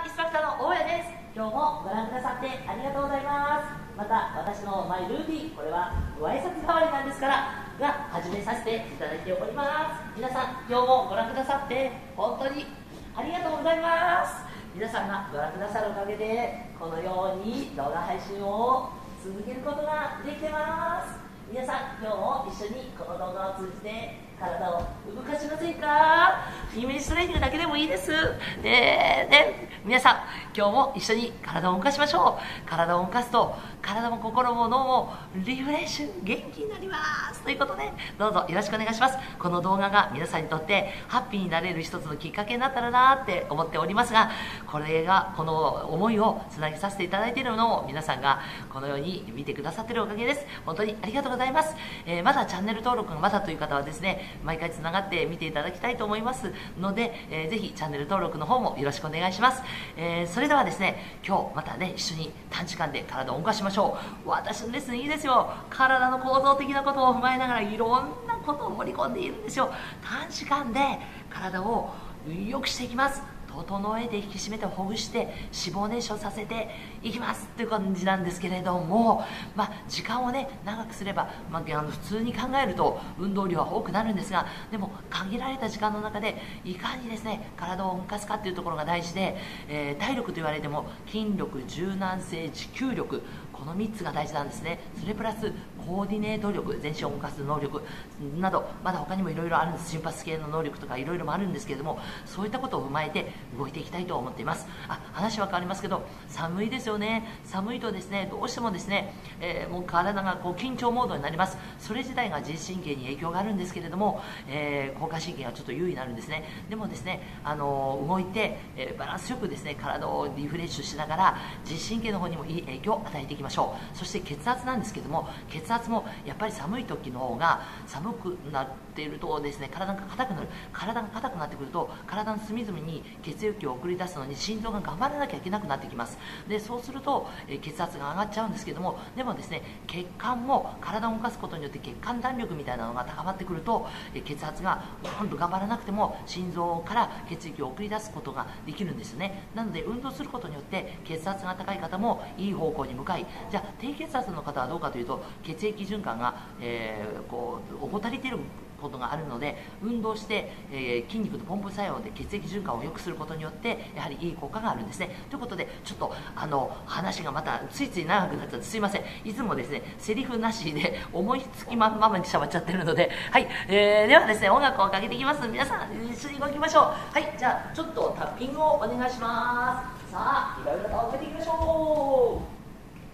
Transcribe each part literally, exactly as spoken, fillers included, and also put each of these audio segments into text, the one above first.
インストラクターの大家です。今日もご覧くださってありがとうございます。また私のマイルーティン、これはご挨拶代わりなんですからが始めさせていただいております。皆さん今日もご覧くださって本当にありがとうございます。皆さんがご覧くださるおかげでこのように動画配信を続けることができてます。皆さん今日も一緒にこの動画を通じて体を動かしませんか？イメージトレーニングだけでもいいです。で、で皆さん今日も一緒に体を動かしましょう。体を動かすと体も心も脳もリフレッシュ、元気になりますということで、どうぞよろしくお願いします。この動画が皆さんにとってハッピーになれる一つのきっかけになったらなって思っておりますが、これがこの思いをつなげさせていただいているのを皆さんがこのように見てくださっているおかげです。本当にありがとうございます。えー、まだチャンネル登録がまだという方はですね、毎回つながって見ていただきたいと思いますので、えー、ぜひチャンネル登録の方もよろしくお願いします。えー、それではですね、今日またね一緒に短時間で体を動かしましょう。私のレッスンいいですよ。体の構造的なことを踏まえながらいろんなことを盛り込んでいるんですよ。短時間で体を良くしていきます。整えて引き締めてほぐして脂肪燃焼させていきますという感じなんですけれども、まあ、時間をね長くすれば、まあ、あの普通に考えると運動量は多くなるんですが、でも限られた時間の中でいかにですね体を動かすかっていうところが大事で、えー、体力と言われても筋力、柔軟性、持久力、このみっつが大事なんですね。それプラスコーディネート力、全身を動かす能力など、まだ他にもいろいろあるんです。心拍系の能力とかいろいろもあるんですけれども、そういったことを踏まえて動いていきたいと思っています。あ、話は変わりますけど、寒いですよね。寒いとですね、どうしてもですね、えー、もう体がこう緊張モードになります。それ自体が自律神経に影響があるんですけれども、えー、交感神経がちょっと優位になるんですね。でもですね、あのー、動いて、えー、バランスよくですね体をリフレッシュしながら自律神経の方にもいい影響を与えていきましょう。そして血圧なんですけども、血圧もやっぱり寒い時の方が、寒くなっているとですね体が硬くなる。体が硬くなってくると体の隅々に血液を送り出すのに心臓が頑張らなきゃいけなくなってきます。でそうすると、えー、血圧が上がっちゃうんですけども、でもですね血管も体を動かすことによって血管弾力みたいなのが高まってくると、えー、血圧がほんと頑張らなくても心臓から血液を送り出すことができるんですよね。なので運動することによって血圧が高い方もいい方向に向かい、じゃあ低血圧の方はどうかというと、血液循環が、えー、こう怠りていることがあるので、運動して、えー、筋肉のポンプ作用で血液循環を良くすることによってやはりいい効果があるんですね。ということでちょっとあの話がまたついつい長くなっちゃってすいません。いつもですねセリフなしで思いつきまんまにしゃばっちゃってるので、はい、えー、ではですね音楽をかけていきます。皆さん一緒に動きましょう。はい、じゃあちょっとタッピングをお願いします。さあいろいろとかけていきましょう。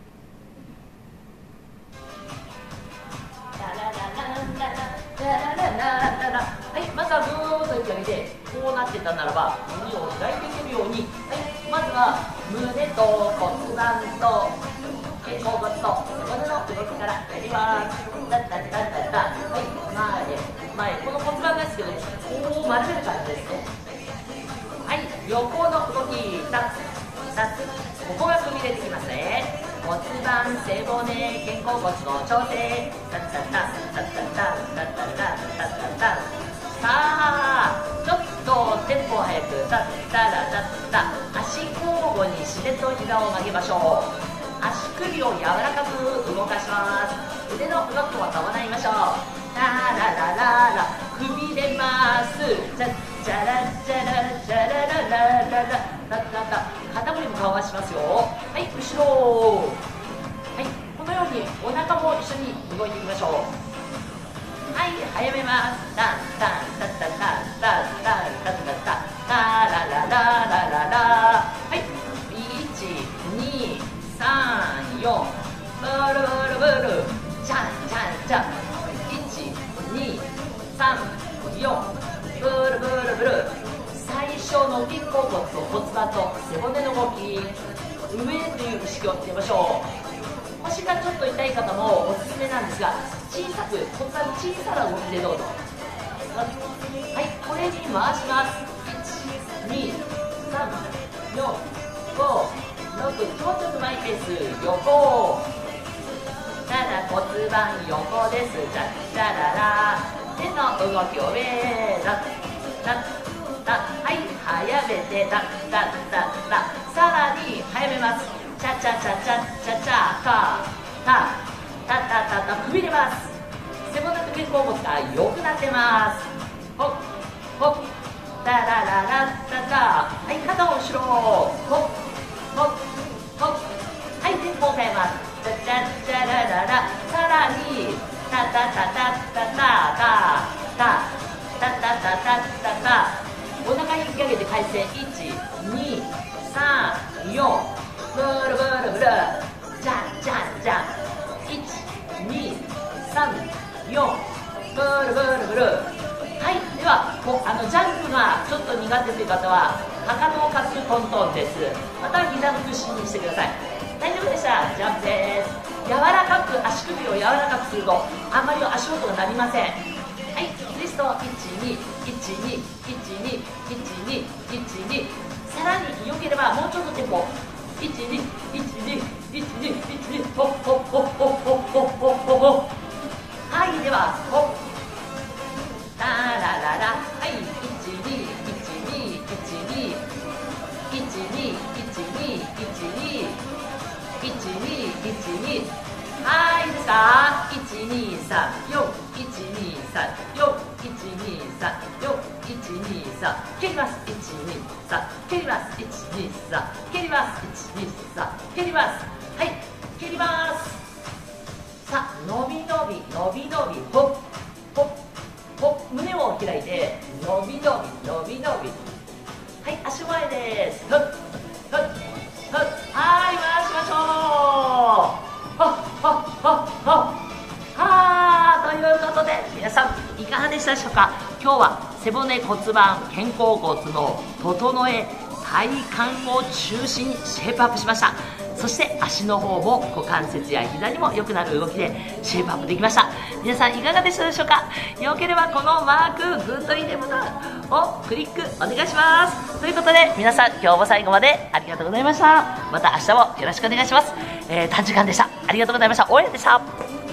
はい、まずはぐーっと息を上げて、こうなってたならば胸を開いていけるように、はい、まずは胸と骨盤と肩甲骨と背骨の動きからやります。タッタッタッタッタ、はい、前へ前へ、この骨盤ですけどこう丸める感じですね。はい、横の動き、タッタッ、ここがくびれてきますね。骨盤、背骨、肩甲骨の調整、タッタッタッタッタッタッタッタッタッタッタッタッ。さあちょっとテンポ速く、タッタラタッタ、足交互に自然と膝を曲げましょう。足首を柔らかく動かします。腕の動きを伴いましょう。ラララララ、くびれます。チャッチャラチャラチャララララララタタ、肩こりも緩和しますよ。はい、後ろ、はい、このようにお腹も一緒に動いていきましょう。はい、早めます。タンタンタッタッタッタッタッタッタッタッ、ラララララララ、はい、いちにさんよん、ブルブルブル、チャンチャンチャン、いちにさんよん、ブルブルブル。最初の肩甲骨と骨盤と背骨の動き、上という意識をつけましょう。腰がちょっと痛い方もおすすめなんですが、小さく骨盤小さな動きでどうぞ。はい、これに回します。いちにさんよんごろく、もうちょっとマイペース、横なな、骨盤横です。チャッチャララ、手の動きを上、ラッラッラッ、はい、早めてタッタッタッタ、 甲骨が良くなってます。ほっほっタラララッタタ。はい、肩を後ろ。ほっほっほっ。はい、テンポを変えます。チャチャチャラララ。さらにタタタタタタタタタタタタタタ。お腹引き上げて回旋。いちにさんよん。ブルブルブル。じゃんじゃんじゃん。いちにさんよん。ブルブルブル。はい、ではもうあのジャンプがちょっと苦手という方はかかとを軽くトントンです。また膝の屈伸にしてください。大丈夫でした。ジャンプです。柔らかく足首を柔らかくするとあんまり足音が鳴りません。はい、ツイストいちにいちにいちにいちにいちに。さらに良ければもうちょっとテンポ。いちにいちにいちにいちに。ほっほっほっほっほっほっほっほっほ。はい、ではほっタラララ。はい、いちにいちにいちにいちにいちにいちにいちにいちに。はい、いいですか。いちにさんよんいちにさんよんいちにさんよんいちにさん。蹴ります。いちにさん蹴ります。いちにさん蹴ります。いちにさん蹴ります。はい、蹴ります。さあ、伸び伸び伸び伸び。ほっほっほっ。胸を開いて伸び伸び伸び伸び。はい、足前です。ふっふっふっ。はい、回しましょう。ほっほっほっほっ。はー、ということで皆さんいかがでしたでしょうか。今日は背骨骨盤肩甲骨の整え体幹を中心にシェイプアップしました。そして足の方も股関節や膝にも良くなる動きでシェイプアップできました。皆さんいかがでしたでしょうか。よければこのマークグッドいいねボタンをクリックお願いします。ということで皆さん今日も最後までありがとうございました。また明日もよろしくお願いします。えー、短時間でした。ありがとうございました。応援でした。